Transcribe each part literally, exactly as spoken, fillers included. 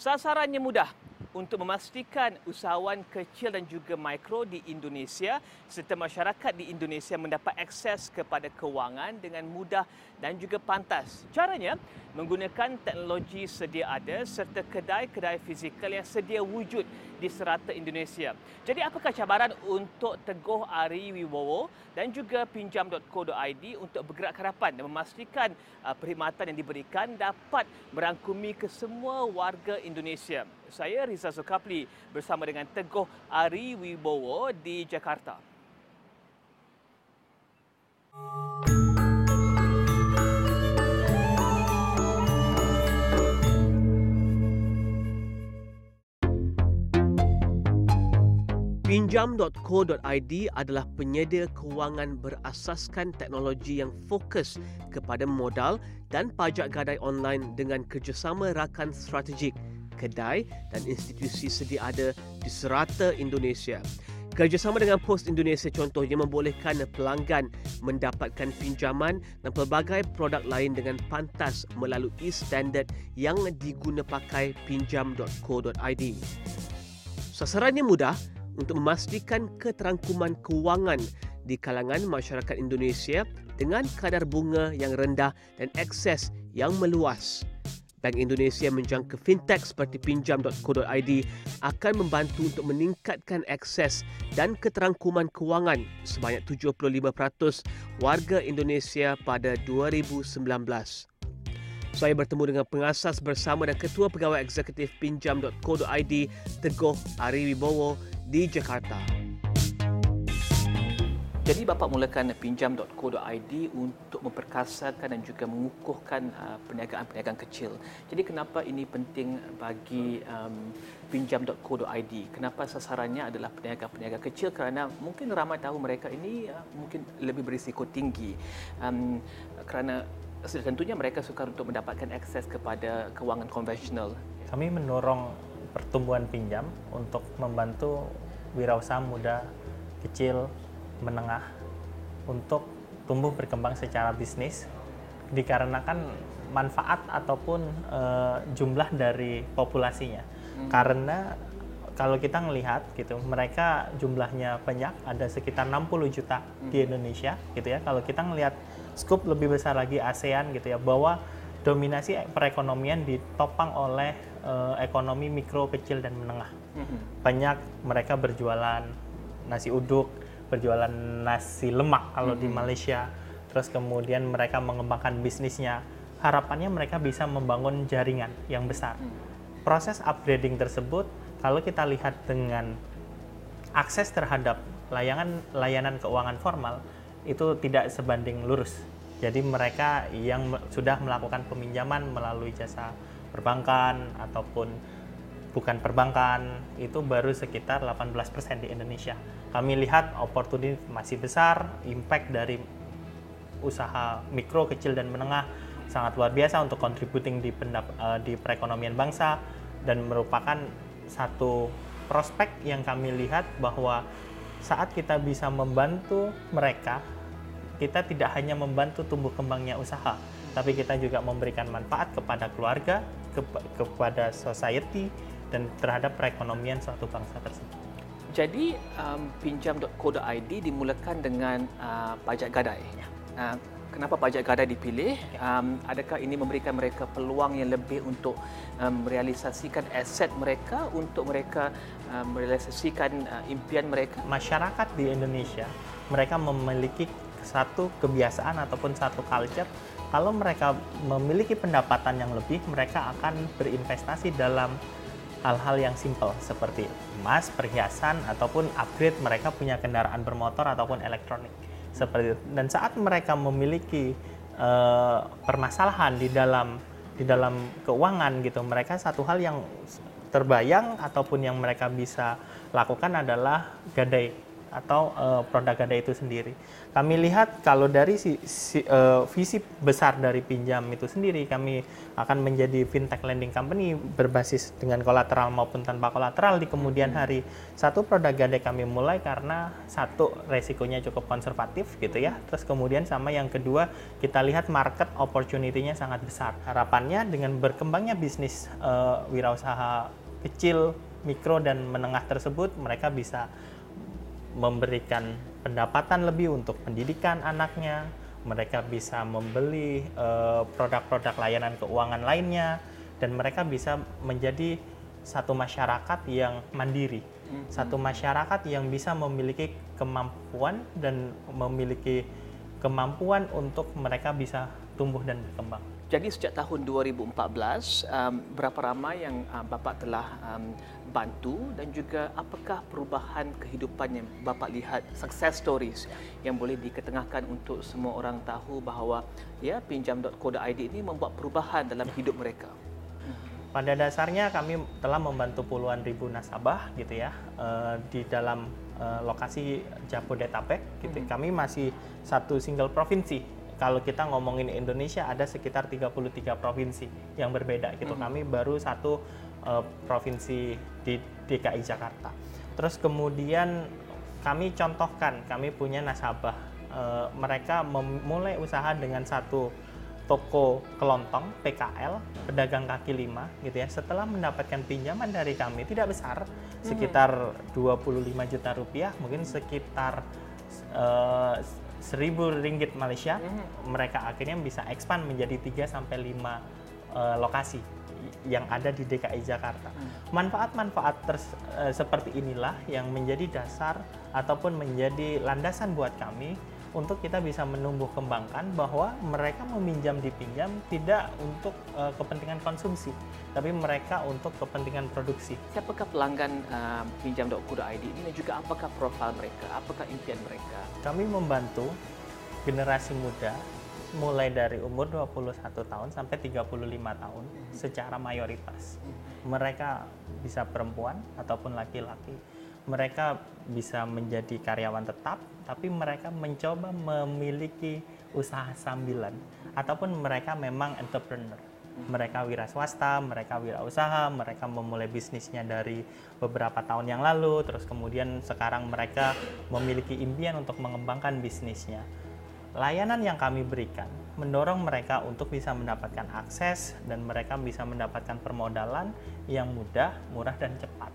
Sasarannya mudah untuk memastikan usahawan kecil dan juga mikro di Indonesia serta masyarakat di Indonesia mendapat akses kepada kewangan dengan mudah dan juga pantas. Caranya menggunakan teknologi sedia ada serta kedai-kedai fizikal yang sedia wujud di serata Indonesia. Jadi apakah cabaran untuk Teguh Ari Wibowo dan juga pinjam dot co dot I D untuk bergerak ke hadapan dan memastikan uh, perkhidmatan yang diberikan dapat merangkumi ke semua warga Indonesia? Saya Riza Zulkafli bersama dengan Teguh Ari Wibowo di Jakarta. pinjam dot co dot I D adalah penyedia kewangan berasaskan teknologi yang fokus kepada modal dan pajak gadai online dengan kerjasama rakan strategik, kedai dan institusi sedia ada di serata Indonesia. Kerjasama dengan Pos Indonesia contohnya membolehkan pelanggan mendapatkan pinjaman dan pelbagai produk lain dengan pantas melalui standard yang diguna pakai pinjam dot co dot I D. Sasarannya mudah untuk memastikan keterangkuman kewangan di kalangan masyarakat Indonesia dengan kadar bunga yang rendah dan akses yang meluas. Bank Indonesia menjangka fintech seperti pinjam dot co dot I D akan membantu untuk meningkatkan akses dan keterangkuman kewangan sebanyak tujuh puluh lima peratus warga Indonesia pada dua ribu sembilan belas. Saya bertemu dengan pengasas bersama dan Ketua Pegawai Eksekutif pinjam dot co dot I D Teguh Ari Wibowo di Jakarta. Jadi bapa mulakan pinjam dot co dot I D untuk memperkasakan dan juga mengukuhkan uh, perniagaan-perniagaan kecil. Jadi kenapa ini penting bagi um, pinjam dot co dot I D? Kenapa sasarannya adalah perniagaan-perniagaan kecil? Kerana mungkin ramai tahu mereka ini uh, mungkin lebih berisiko tinggi. Um, kerana tentunya mereka sukar untuk mendapatkan akses kepada kewangan konvensional. Kami mendorong pertumbuhan pinjam untuk membantu wirausaha muda, kecil, menengah untuk tumbuh berkembang secara bisnis dikarenakan manfaat ataupun e, jumlah dari populasinya. Hmm. Karena kalau kita melihat gitu, mereka jumlahnya banyak, ada sekitar enam puluh juta hmm. di Indonesia gitu ya. Kalau kita melihat skop lebih besar lagi ASEAN gitu ya, bahwa dominasi perekonomian ditopang oleh uh, ekonomi mikro, kecil dan menengah. Mm-hmm. Banyak mereka berjualan nasi uduk, berjualan nasi lemak kalau mm-hmm. di Malaysia. Terus kemudian mereka mengembangkan bisnisnya. Harapannya mereka bisa membangun jaringan yang besar. Mm-hmm. Proses upgrading tersebut kalau kita lihat dengan akses terhadap layanan layanan keuangan formal itu tidak sebanding lurus. Jadi mereka yang sudah melakukan peminjaman melalui jasa perbankan ataupun bukan perbankan itu baru sekitar delapan belas persen di Indonesia. Kami lihat opportunity masih besar, impact dari usaha mikro, kecil dan menengah sangat luar biasa untuk contributing di pendap- di perekonomian bangsa dan merupakan satu prospek yang kami lihat bahwa saat kita bisa membantu mereka, kita tidak hanya membantu tumbuh kembangnya usaha, tapi kita juga memberikan manfaat kepada keluarga, ke, kepada society, dan terhadap perekonomian suatu bangsa tersebut. Jadi um, pinjam dot co dot I D dimulakan dengan uh, pajak gadai. Uh, kenapa pajak gadai dipilih? Um, adakah ini memberikan mereka peluang yang lebih untuk um, merealisasikan aset mereka, untuk mereka um, merealisasikan uh, impian mereka? Masyarakat di Indonesia, mereka memiliki satu kebiasaan ataupun satu culture, kalau mereka memiliki pendapatan yang lebih, mereka akan berinvestasi dalam hal-hal yang simpel seperti emas, perhiasan, ataupun upgrade mereka punya kendaraan bermotor ataupun elektronik seperti itu. Dan saat mereka memiliki uh, permasalahan di dalam di dalam keuangan gitu, mereka satu hal yang terbayang ataupun yang mereka bisa lakukan adalah gadai atau uh, produk gadai itu sendiri. Kami lihat kalau dari si, si, uh, visi besar dari Pinjam itu sendiri, kami akan menjadi fintech lending company berbasis dengan kolateral maupun tanpa kolateral di kemudian hari. Satu, produk gadai kami mulai karena satu, resikonya cukup konservatif gitu ya. Terus kemudian sama yang kedua, kita lihat market opportunity-nya sangat besar. Harapannya dengan berkembangnya bisnis uh, wirausaha kecil, mikro dan menengah tersebut, mereka bisa memberikan pendapatan lebih untuk pendidikan anaknya, mereka bisa membeli uh, produk-produk layanan keuangan lainnya, dan mereka bisa menjadi satu masyarakat yang mandiri, mm-hmm. satu masyarakat yang bisa memiliki kemampuan dan memiliki kemampuan untuk mereka bisa tumbuh dan berkembang. Jadi sejak tahun dua ribu empat belas, um, berapa ramai yang uh, Bapak telah um, bantu dan juga apakah perubahan kehidupan yang Bapak lihat, success stories yang boleh diketengahkan untuk semua orang tahu bahawa ya pinjam dot co dot i d ini membuat perubahan dalam hidup mereka? Pada dasarnya kami telah membantu puluhan ribu nasabah gitu ya uh, di dalam uh, lokasi Jabodetabek gitu. Mm-hmm. Kami masih satu single provinsi. Kalau kita ngomongin Indonesia ada sekitar tiga puluh tiga provinsi yang berbeda gitu. Mm-hmm. Kami baru satu uh, provinsi di D K I Jakarta. Terus kemudian kami contohkan, kami punya nasabah. Uh, mereka memulai usaha dengan satu toko kelontong P K L, pedagang kaki lima gitu ya. Setelah mendapatkan pinjaman dari kami tidak besar, mm-hmm. sekitar dua puluh lima juta rupiah, mungkin sekitar uh, seribu ringgit Malaysia, mm-hmm. mereka akhirnya bisa expand menjadi tiga sampai lima uh, lokasi yang ada di D K I Jakarta. Mm. Manfaat-manfaat ters, uh, seperti inilah yang menjadi dasar ataupun menjadi landasan buat kami untuk kita bisa menumbuh kembangkan bahwa mereka meminjam di Pinjam tidak untuk uh, kepentingan konsumsi, tapi mereka untuk kepentingan produksi. Siapakah pelanggan uh, pinjam dot co dot i d ini dan juga apakah profil mereka, apakah impian mereka? Kami membantu generasi muda mulai dari umur dua puluh satu tahun sampai tiga puluh lima tahun mm-hmm. secara mayoritas. Mm-hmm. Mereka bisa perempuan ataupun laki-laki. Mereka bisa menjadi karyawan tetap, tapi mereka mencoba memiliki usaha sambilan, ataupun mereka memang entrepreneur. Mereka wira swasta, mereka wira usaha, mereka memulai bisnisnya dari beberapa tahun yang lalu, terus kemudian sekarang mereka memiliki impian untuk mengembangkan bisnisnya. Layanan yang kami berikan mendorong mereka untuk bisa mendapatkan akses dan mereka bisa mendapatkan permodalan yang mudah, murah, dan cepat.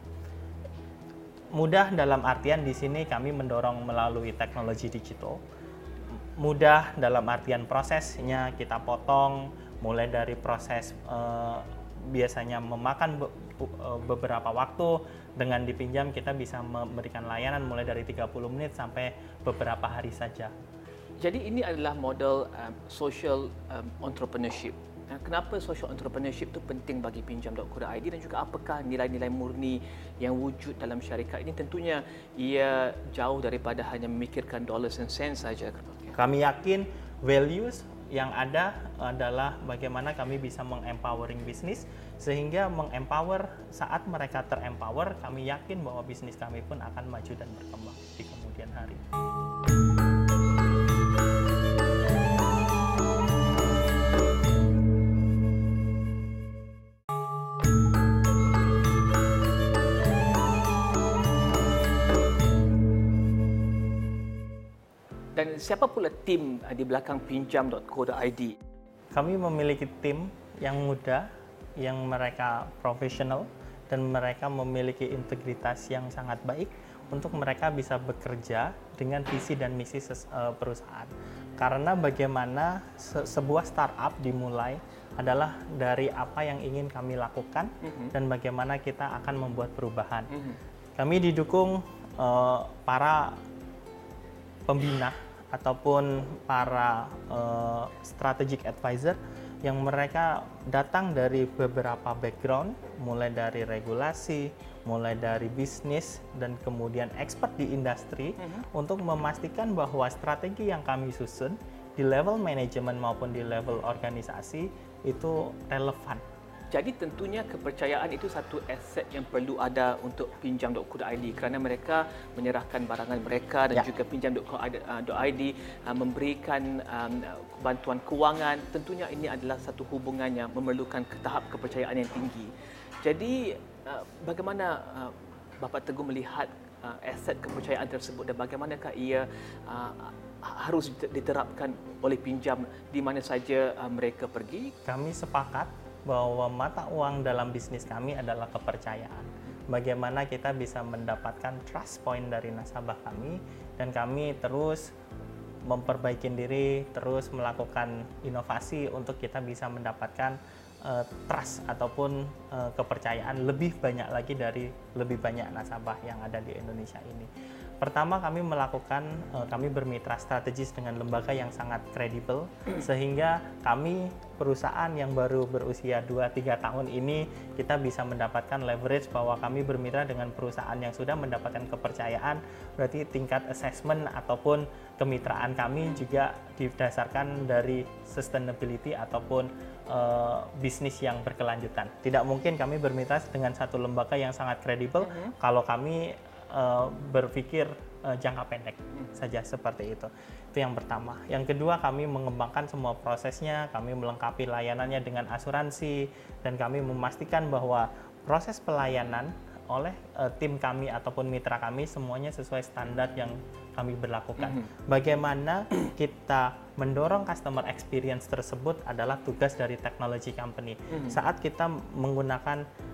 Mudah dalam artian di sini kami mendorong melalui teknologi digital. Mudah dalam artian prosesnya kita potong, mulai dari proses eh, biasanya memakan be, be, beberapa waktu, dengan dipinjam kita bisa memberikan layanan mulai dari tiga puluh menit sampai beberapa hari saja. Jadi ini adalah model um, social um, entrepreneurship. Kenapa social entrepreneurship itu penting bagi pinjam dot co dot i d dan juga apakah nilai-nilai murni yang wujud dalam syarikat ini? Tentunya ia jauh daripada hanya memikirkan dollars and cents saja. Kami yakin values yang ada adalah bagaimana kami bisa mengempowering bisnis, sehingga mengempower saat mereka terempower, kami yakin bahwa bisnis kami pun akan maju dan berkembang di kemudian hari. Dan siapa pula tim di belakang pinjam dot co dot i d? Kami memiliki tim yang muda, yang mereka profesional, dan mereka memiliki integritas yang sangat baik untuk mereka bisa bekerja dengan visi dan misi perusahaan. Karena bagaimana se sebuah startup dimulai adalah dari apa yang ingin kami lakukan, mm-hmm. dan bagaimana kita akan membuat perubahan. Mm-hmm. Kami didukung uh, para pembina ataupun para uh, strategic advisor yang mereka datang dari beberapa background, mulai dari regulasi, mulai dari bisnis, dan kemudian expert di industri, mm-hmm. untuk memastikan bahwa strategi yang kami susun di level manajemen maupun di level organisasi itu relevan Jadi tentunya kepercayaan itu satu aset yang perlu ada untuk pinjam dot co dot I D kerana mereka menyerahkan barangan mereka dan ya. juga pinjam dot co dot I D uh, memberikan um, bantuan kewangan. Tentunya ini adalah satu hubungan yang memerlukan tahap kepercayaan yang tinggi. Jadi uh, bagaimana uh, Bapa Teguh melihat uh, aset kepercayaan tersebut dan bagaimanakah ia uh, harus diterapkan oleh pinjam di mana saja uh, mereka pergi? Kami sepakat bahwa mata uang dalam bisnis kami adalah kepercayaan. Bagaimana kita bisa mendapatkan trust point dari nasabah kami, dan kami terus memperbaiki diri, terus melakukan inovasi untuk kita bisa mendapatkan uh, trust ataupun uh, kepercayaan lebih banyak lagi dari lebih banyak nasabah yang ada di Indonesia ini. Pertama, kami melakukan, kami bermitra strategis dengan lembaga yang sangat kredibel, sehingga kami perusahaan yang baru berusia dua tiga tahun ini, kita bisa mendapatkan leverage bahwa kami bermitra dengan perusahaan yang sudah mendapatkan kepercayaan, berarti tingkat assessment ataupun kemitraan kami juga didasarkan dari sustainability ataupun uh, bisnis yang berkelanjutan. Tidak mungkin kami bermitra dengan satu lembaga yang sangat kredibel uh-huh. kalau kami Uh, berpikir uh, jangka pendek saja seperti itu. Itu yang pertama. Yang kedua, kami mengembangkan semua prosesnya, kami melengkapi layanannya dengan asuransi, dan kami memastikan bahwa proses pelayanan oleh uh, tim kami ataupun mitra kami semuanya sesuai standar yang kami berlakukan. Mm-hmm. Bagaimana kita mendorong customer experience tersebut adalah tugas dari technology company. Mm-hmm. Saat kita menggunakan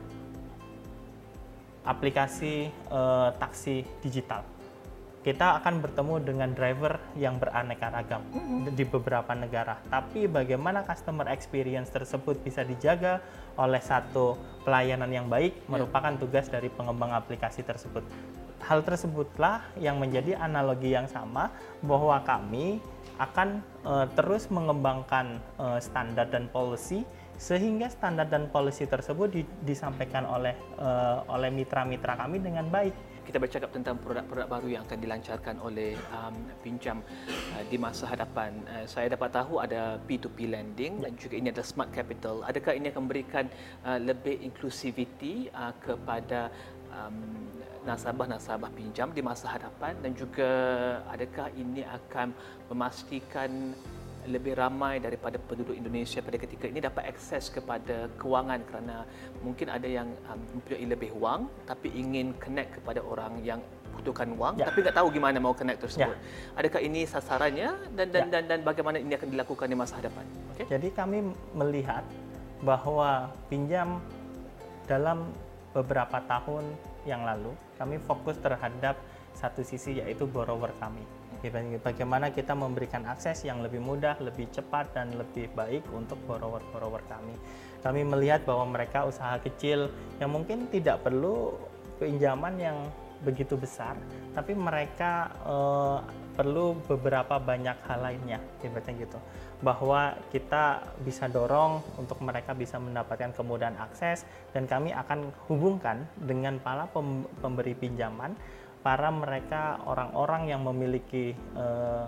aplikasi uh, taksi digital, kita akan bertemu dengan driver yang beraneka ragam mm-hmm. di beberapa negara. Tapi bagaimana customer experience tersebut bisa dijaga oleh satu pelayanan yang baik yeah. merupakan tugas dari pengembang aplikasi tersebut. Hal tersebutlah yang menjadi analogi yang sama bahwa kami akan uh, terus mengembangkan uh, standar dan policy, sehingga standar dan policy tersebut di, disampaikan oleh uh, oleh mitra-mitra kami dengan baik. Kita bercakap tentang produk-produk baru yang akan dilancarkan oleh um, pinjam uh, di masa hadapan. Uh, saya dapat tahu ada P to P lending dan juga ini ada smart capital. Adakah ini akan memberikan uh, lebih inclusivity uh, kepada um, nasabah-nasabah pinjam di masa hadapan, dan juga adakah ini akan memastikan lebih ramai daripada penduduk Indonesia pada ketika ini dapat akses kepada kewangan, kerana mungkin ada yang um, mempunyai lebih wang tapi ingin connect kepada orang yang butuhkan wang ya. tapi tak tahu gimana mau connect tersebut. Ya. Adakah ini sasarannya dan dan, ya. dan dan bagaimana ini akan dilakukan di masa hadapan? Okay? Jadi kami melihat bahwa pinjam dalam beberapa tahun yang lalu kami fokus terhadap satu sisi, yaitu borrower kami. Bagaimana kita memberikan akses yang lebih mudah, lebih cepat, dan lebih baik untuk borrower-borrower kami. Kami melihat bahwa mereka usaha kecil yang mungkin tidak perlu pinjaman yang begitu besar, tapi mereka eh, perlu beberapa banyak hal lainnya, ibaratnya gitu. Bahwa kita bisa dorong untuk mereka bisa mendapatkan kemudahan akses, dan kami akan hubungkan dengan para pemberi pinjaman, para mereka orang-orang yang memiliki uh,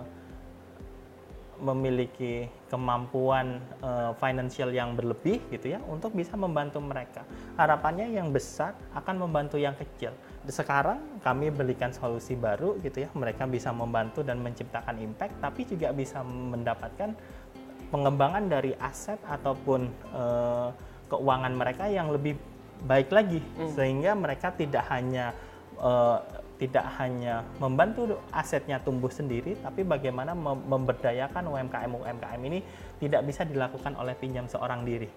memiliki kemampuan uh, financial yang berlebih gitu ya, untuk bisa membantu mereka. Harapannya yang besar akan membantu yang kecil. Sekarang kami berikan solusi baru gitu ya, mereka bisa membantu dan menciptakan impact, tapi juga bisa mendapatkan pengembangan dari aset ataupun uh, keuangan mereka yang lebih baik lagi, hmm. sehingga mereka tidak hanya uh, tidak hanya membantu asetnya tumbuh sendiri, tapi bagaimana memberdayakan U M K M-U M K M ini tidak bisa dilakukan oleh pinjam seorang diri.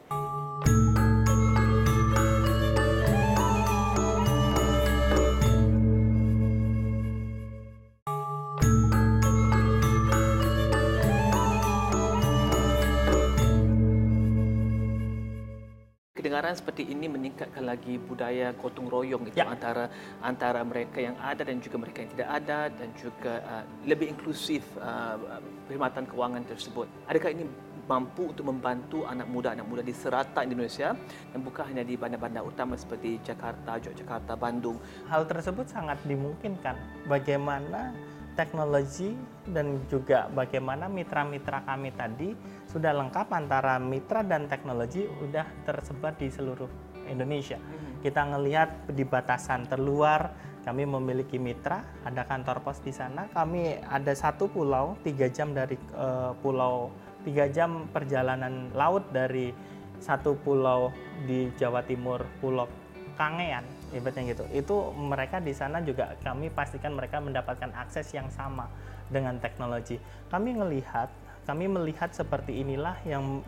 Kedengaran seperti ini meningkatkan lagi budaya gotong royong itu ya. antara antara mereka yang ada dan juga mereka yang tidak ada, dan juga uh, lebih inklusif uh, perkhidmatan kewangan tersebut. Adakah ini mampu untuk membantu anak muda-anak muda di serata Indonesia dan bukan hanya di bandar-bandar utama seperti Jakarta, Yogyakarta, Bandung? Hal tersebut sangat dimungkinkan. Bagaimana teknologi dan juga bagaimana mitra-mitra kami tadi sudah lengkap antara mitra dan teknologi udah tersebar di seluruh Indonesia. Mm-hmm. Kita ngelihat di batasan terluar kami memiliki mitra, ada kantor pos di sana. Kami ada satu pulau tiga jam dari uh, pulau tiga jam perjalanan laut dari satu pulau di Jawa Timur, Pulau Kangean, ibaratnya gitu. Itu mereka di sana juga kami pastikan mereka mendapatkan akses yang sama dengan teknologi. Kami melihat, kami melihat seperti inilah yang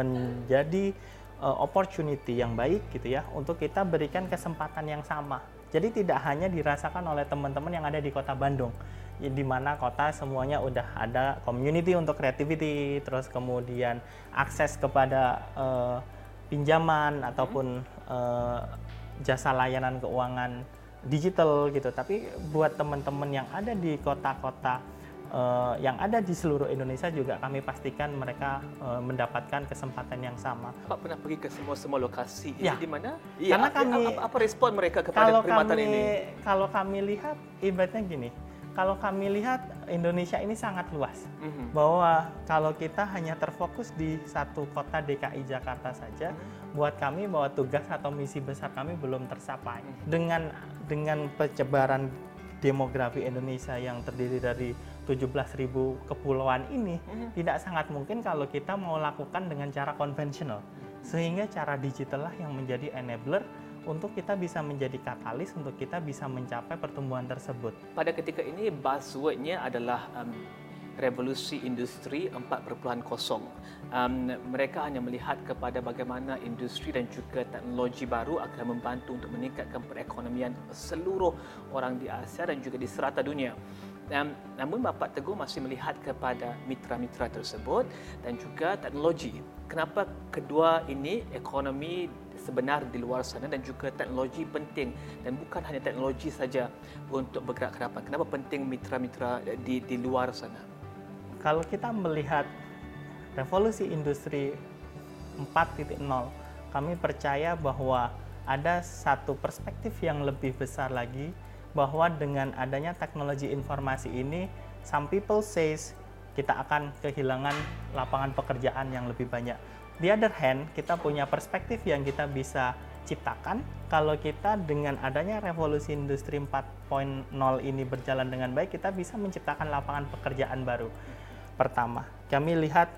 menjadi uh, opportunity yang baik gitu ya untuk kita berikan kesempatan yang sama. Jadi tidak hanya dirasakan oleh teman-teman yang ada di Kota Bandung, di mana kota semuanya udah ada community untuk creativity, terus kemudian akses kepada uh, pinjaman ataupun uh, jasa layanan keuangan digital gitu. Tapi buat teman-teman yang ada di kota-kota uh, yang ada di seluruh Indonesia juga kami pastikan mereka uh, mendapatkan kesempatan yang sama. Pak pernah pergi ke semua-semua lokasi ya. Ini di mana? Ya, karena apa, kami apa, apa respon mereka kepada perkhidmatan kami, ini? Kalau kami lihat ibaratnya gini, kalau kami lihat Indonesia ini sangat luas, mm-hmm. bahwa kalau kita hanya terfokus di satu kota D K I Jakarta saja, mm-hmm. buat kami bahwa tugas atau misi besar kami belum tercapai. Mm-hmm. Dengan dengan penyebaran demografi Indonesia yang terdiri dari tujuh belas ribu kepulauan ini, mm-hmm. tidak sangat mungkin kalau kita mau lakukan dengan cara konvensional. Sehingga cara digital lah yang menjadi enabler untuk kita bisa menjadi katalis untuk kita bisa mencapai pertumbuhan tersebut. Pada ketika ini buzzword-nya adalah um, revolusi industri empat titik kosong. Um, mereka hanya melihat kepada bagaimana industri dan juga teknologi baru akan membantu untuk meningkatkan perekonomian seluruh orang di Asia dan juga di serata dunia. Um, namun Bapak Teguh masih melihat kepada mitra-mitra tersebut dan juga teknologi. Kenapa kedua ini, ekonomi sebenar di luar sana dan juga teknologi penting dan bukan hanya teknologi saja untuk bergerak ke depan? Kenapa penting mitra-mitra di, di luar sana? Kalau kita melihat revolusi industri empat titik nol, kami percaya bahwa ada satu perspektif yang lebih besar lagi, bahwa dengan adanya teknologi informasi ini, some people says kita akan kehilangan lapangan pekerjaan yang lebih banyak. The other hand, kita punya perspektif yang kita bisa ciptakan kalau kita dengan adanya revolusi industri empat titik nol ini berjalan dengan baik, kita bisa menciptakan lapangan pekerjaan baru. Pertama, kami lihat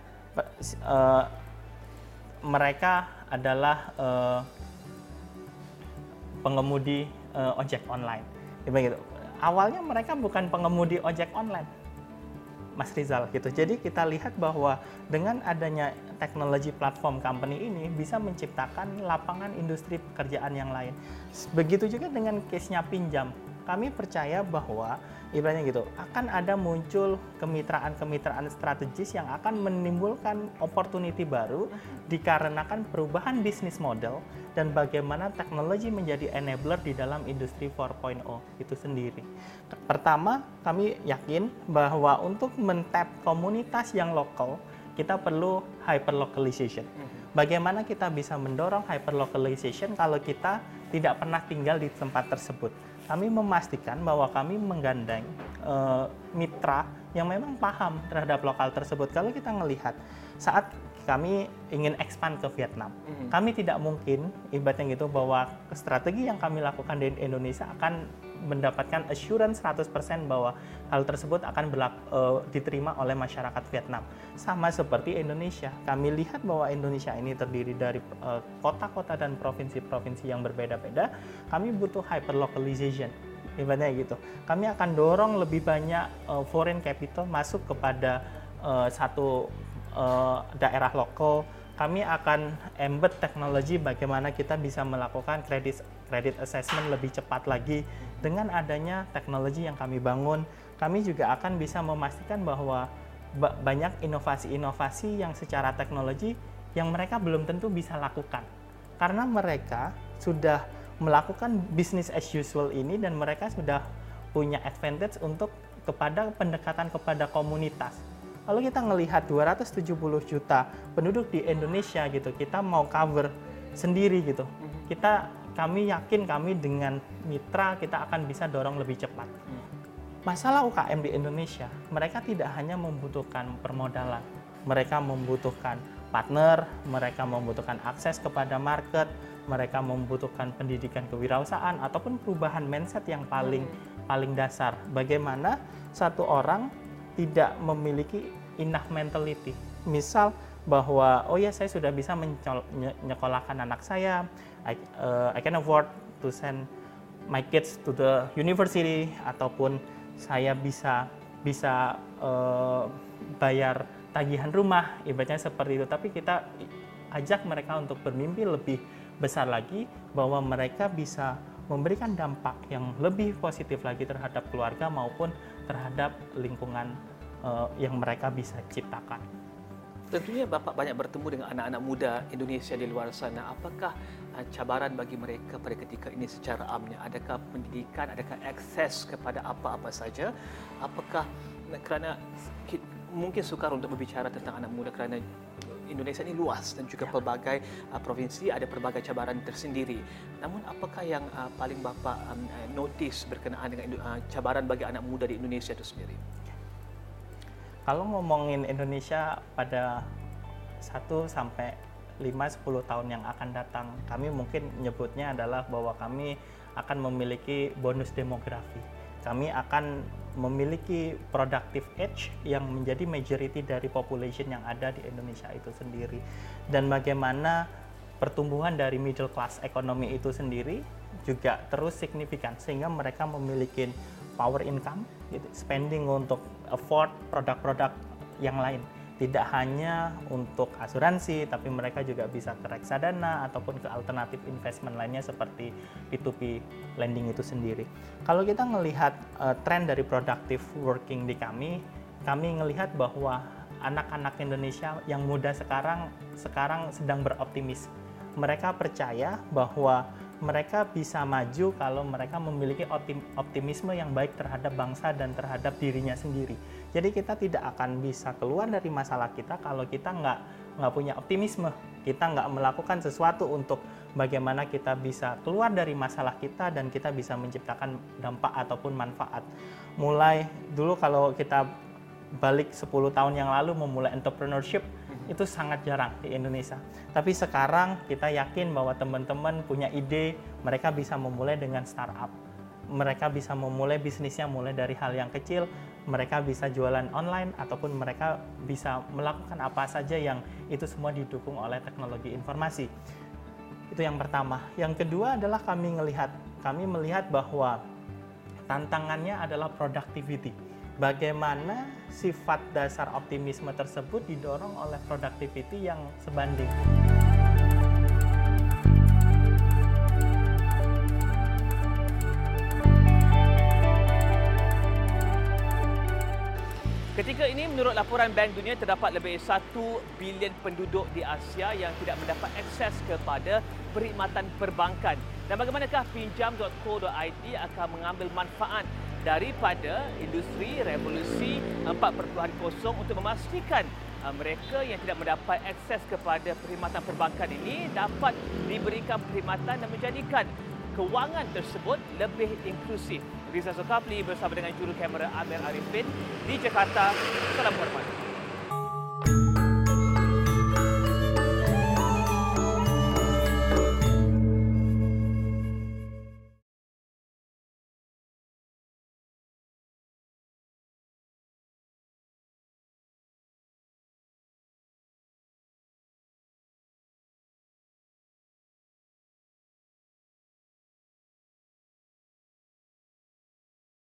uh, mereka adalah uh, pengemudi uh, ojek online. Begitu. Awalnya mereka bukan pengemudi ojek online, Mas Rizal gitu. Jadi kita lihat bahwa dengan adanya teknologi platform company ini bisa menciptakan lapangan industri pekerjaan yang lain. Begitu juga dengan case-nya pinjam. Kami percaya bahwa ibaratnya gitu, akan ada muncul kemitraan-kemitraan strategis yang akan menimbulkan opportunity baru dikarenakan perubahan bisnis model dan bagaimana teknologi menjadi enabler di dalam industri empat titik nol itu sendiri. Pertama, kami yakin bahwa untuk men-tap komunitas yang lokal, kita perlu hyperlocalization. Bagaimana kita bisa mendorong hyperlocalization kalau kita tidak pernah tinggal di tempat tersebut? Kami memastikan bahwa kami menggandeng uh, mitra yang memang paham terhadap lokal tersebut. Kalau kita melihat saat kami ingin expand ke Vietnam, mm-hmm. kami tidak mungkin ibaratnya gitu bahwa strategi yang kami lakukan di Indonesia akan mendapatkan assurance seratus persen bahwa hal tersebut akan berlaku, uh, diterima oleh masyarakat Vietnam. Sama seperti Indonesia, kami lihat bahwa Indonesia ini terdiri dari uh, kota-kota dan provinsi-provinsi yang berbeda-beda. Kami butuh hyperlocalization, ibaratnya gitu. Kami akan dorong lebih banyak uh, foreign capital masuk kepada uh, satu uh, daerah lokal. Kami akan embed teknologi bagaimana kita bisa melakukan credit credit assessment lebih cepat lagi. Dengan adanya teknologi yang kami bangun, kami juga akan bisa memastikan bahwa banyak inovasi-inovasi yang secara teknologi yang mereka belum tentu bisa lakukan. Karena mereka sudah melakukan business as usual ini dan mereka sudah punya advantage untuk kepada pendekatan kepada komunitas. Kalau kita ngelihat dua ratus tujuh puluh juta penduduk di Indonesia gitu, kita mau cover sendiri gitu. Kita kami yakin kami dengan mitra kita akan bisa dorong lebih cepat. masalah U K M di Indonesia, mereka tidak hanya membutuhkan permodalan, mereka membutuhkan partner, mereka membutuhkan akses kepada market, mereka membutuhkan pendidikan kewirausahaan ataupun perubahan mindset yang paling hmm. paling dasar. Bagaimana satu orang tidak memiliki enough mentality. Misal bahwa oh ya saya sudah bisa menyekolahkan anak saya, I, uh, I can afford to send my kids to the university, ataupun saya bisa bisa uh, bayar tagihan rumah, ibaratnya seperti itu. Tapi kita ajak mereka untuk bermimpi lebih besar lagi, bahwa mereka bisa memberikan dampak yang lebih positif lagi terhadap keluarga maupun terhadap lingkungan uh, yang mereka bisa ciptakan. Tentunya Bapak banyak bertemu dengan anak-anak muda Indonesia di luar sana. Apakah uh, cabaran bagi mereka pada ketika ini secara amnya? Adakah pendidikan, adakah akses kepada apa-apa saja? Apakah kerana mungkin sukar untuk berbicara tentang anak muda kerana Indonesia ini luas dan juga ya. pelbagai uh, provinsi ada pelbagai cabaran tersendiri. Namun apakah yang uh, paling Bapak um, notice berkenaan dengan uh, cabaran bagi anak muda di Indonesia itu sendiri? Kalau ngomongin Indonesia pada satu sampai lima sampai sepuluh tahun yang akan datang, kami mungkin nyebutnya adalah bahwa kami akan memiliki bonus demografi. Kami akan memiliki productive age yang menjadi majority dari population yang ada di Indonesia itu sendiri. Dan bagaimana pertumbuhan dari middle class ekonomi itu sendiri juga terus signifikan, sehingga mereka memiliki power income, gitu, spending untuk afford produk-produk yang lain. Tidak hanya untuk asuransi, tapi mereka juga bisa ke reksadana ataupun ke alternatif investment lainnya seperti P to P lending itu sendiri. Kalau kita melihat uh, tren dari productive working di kami, kami melihat bahwa anak-anak Indonesia yang muda sekarang sekarang sedang beroptimis. Mereka percaya bahwa mereka bisa maju kalau mereka memiliki optimisme yang baik terhadap bangsa dan terhadap dirinya sendiri. Jadi kita tidak akan bisa keluar dari masalah kita kalau kita nggak nggak punya optimisme. Kita nggak melakukan sesuatu untuk bagaimana kita bisa keluar dari masalah kita dan kita bisa menciptakan dampak ataupun manfaat. Mulai dulu kalau kita balik sepuluh tahun yang lalu memulai entrepreneurship, itu sangat jarang di Indonesia. Tapi sekarang kita yakin bahwa teman-teman punya ide, mereka bisa memulai dengan startup. Mereka bisa memulai bisnisnya mulai dari hal yang kecil, mereka bisa jualan online, ataupun mereka bisa melakukan apa saja yang itu semua didukung oleh teknologi informasi. Itu yang pertama. Yang kedua adalah kami melihat, kami melihat bahwa tantangannya adalah productivity. Bagaimana sifat dasar optimisme tersebut didorong oleh productivity yang sebanding. Ketika ini, menurut laporan Bank Dunia, terdapat lebih satu bilion penduduk di Asia yang tidak mendapat akses kepada perkhidmatan perbankan. Dan bagaimanakah pinjam dot co dot i d akan mengambil manfaat daripada industri revolusi empat titik kosong untuk memastikan uh, mereka yang tidak mendapat akses kepada perkhidmatan perbankan ini dapat diberikan perkhidmatan dan menjadikan kewangan tersebut lebih inklusif. Rizal Zulkifli bersama dengan juru kamera Amir Arifin di Jakarta. Salam hormat.